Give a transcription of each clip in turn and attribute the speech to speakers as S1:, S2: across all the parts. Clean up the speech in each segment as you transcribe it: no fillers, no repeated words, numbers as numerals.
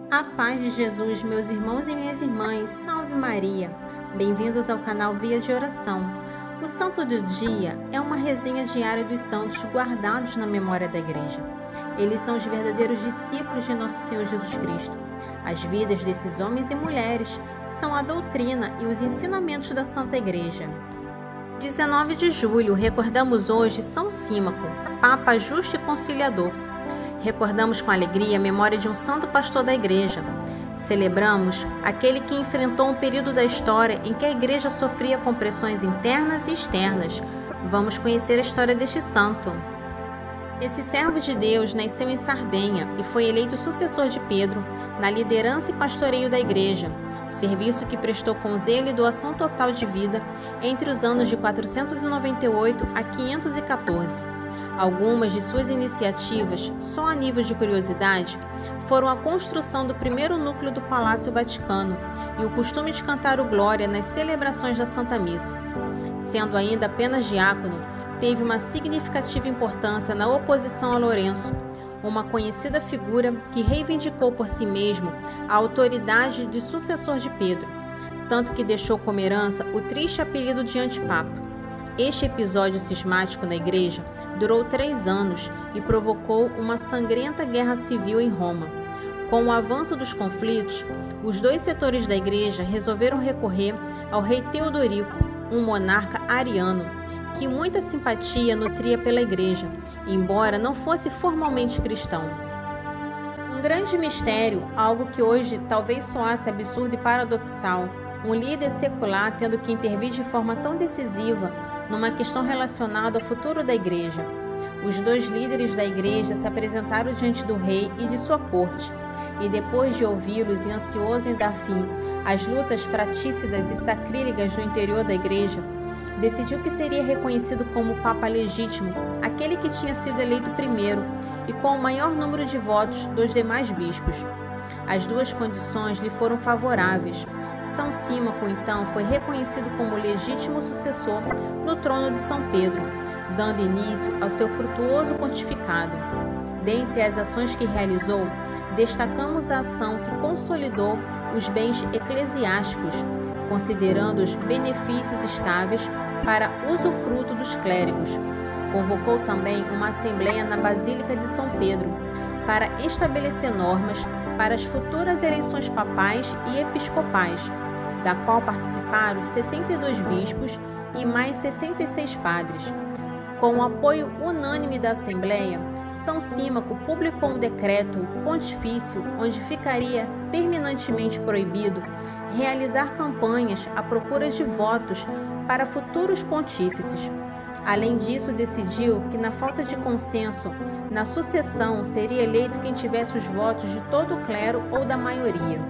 S1: A paz de Jesus, meus irmãos e minhas irmãs, salve Maria! Bem-vindos ao canal Via de Oração. O Santo do Dia é uma resenha diária dos santos guardados na memória da Igreja. Eles são os verdadeiros discípulos de Nosso Senhor Jesus Cristo. As vidas desses homens e mulheres são a doutrina e os ensinamentos da Santa Igreja. 19 de julho, recordamos hoje São Símaco, Papa Justo e Conciliador. Recordamos com alegria a memória de um santo pastor da Igreja. Celebramos aquele que enfrentou um período da história em que a Igreja sofria com pressões internas e externas. Vamos conhecer a história deste santo. Esse servo de Deus nasceu em Sardenha e foi eleito sucessor de Pedro na liderança e pastoreio da Igreja, serviço que prestou com zelo e doação total de vida entre os anos de 498 a 514. Algumas de suas iniciativas, só a nível de curiosidade, foram a construção do primeiro núcleo do Palácio Vaticano e o costume de cantar o Glória nas celebrações da Santa Missa. Sendo ainda apenas diácono, teve uma significativa importância na oposição a Lourenço, uma conhecida figura que reivindicou por si mesmo a autoridade de sucessor de Pedro, tanto que deixou como herança o triste apelido de antipapa. Este episódio cismático na Igreja durou 3 anos e provocou uma sangrenta guerra civil em Roma. Com o avanço dos conflitos, os dois setores da Igreja resolveram recorrer ao rei Teodorico, um monarca ariano, que muita simpatia nutria pela Igreja, embora não fosse formalmente cristão. Um grande mistério, algo que hoje talvez soasse absurdo e paradoxal, um líder secular tendo que intervir de forma tão decisiva numa questão relacionada ao futuro da Igreja. Os dois líderes da Igreja se apresentaram diante do rei e de sua corte, e depois de ouvi-los e ansioso em dar fim às lutas fratricidas e sacrílegas no interior da Igreja, decidiu que seria reconhecido como Papa legítimo, aquele que tinha sido eleito primeiro e com o maior número de votos dos demais bispos. As duas condições lhe foram favoráveis. São Símaco, então, foi reconhecido como legítimo sucessor no trono de São Pedro, dando início ao seu frutuoso pontificado. Dentre as ações que realizou, destacamos a ação que consolidou os bens eclesiásticos, considerando os benefícios estáveis para usufruto dos clérigos. Convocou também uma assembleia na Basílica de São Pedro para estabelecer normas para as futuras eleições papais e episcopais, da qual participaram 72 bispos e mais 66 padres. Com o apoio unânime da Assembleia, São Símaco publicou um decreto pontifício onde ficaria terminantemente proibido realizar campanhas à procura de votos para futuros pontífices. Além disso, decidiu que, na falta de consenso na sucessão, seria eleito quem tivesse os votos de todo o clero ou da maioria.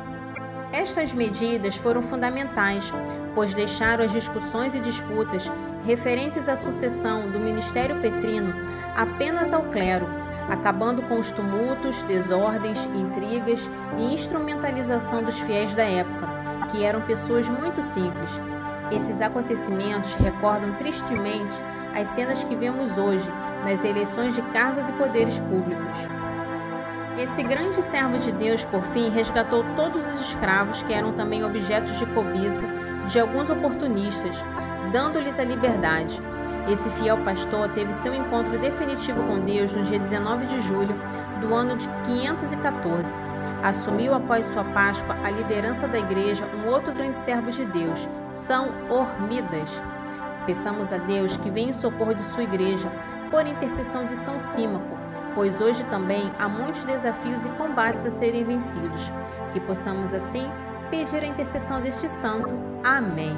S1: Estas medidas foram fundamentais, pois deixaram as discussões e disputas referentes à sucessão do ministério petrino apenas ao clero, acabando com os tumultos, desordens, intrigas e instrumentalização dos fiéis da época, que eram pessoas muito simples. Esses acontecimentos recordam tristemente as cenas que vemos hoje nas eleições de cargos e poderes públicos. Esse grande servo de Deus, por fim, resgatou todos os escravos que eram também objetos de cobiça de alguns oportunistas, dando-lhes a liberdade. Esse fiel pastor teve seu encontro definitivo com Deus no dia 19 de julho do ano de 514. Assumiu após sua Páscoa a liderança da Igreja um outro grande servo de Deus, São Hormidas. Peçamos a Deus que venha em socorro de sua Igreja por intercessão de São Símaco, pois hoje também há muitos desafios e combates a serem vencidos. Que possamos assim pedir a intercessão deste santo. Amém.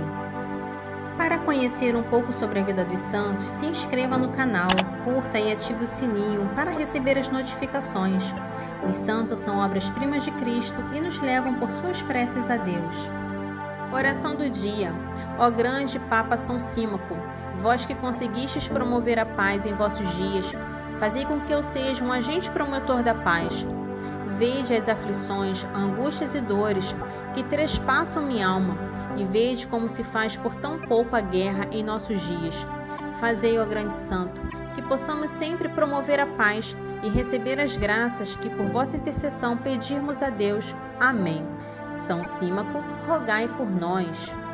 S1: Para conhecer um pouco sobre a vida dos santos, se inscreva no canal, curta e ative o sininho para receber as notificações. Os santos são obras-primas de Cristo e nos levam por suas preces a Deus. Oração do dia. Ó grande Papa São Símaco, vós que conseguistes promover a paz em vossos dias, fazei com que eu seja um agente promotor da paz. Vede as aflições, angústias e dores que trespassam minha alma, e vede como se faz por tão pouco a guerra em nossos dias. Fazei, ó grande santo, que possamos sempre promover a paz e receber as graças que por vossa intercessão pedirmos a Deus. Amém. São Símaco, rogai por nós.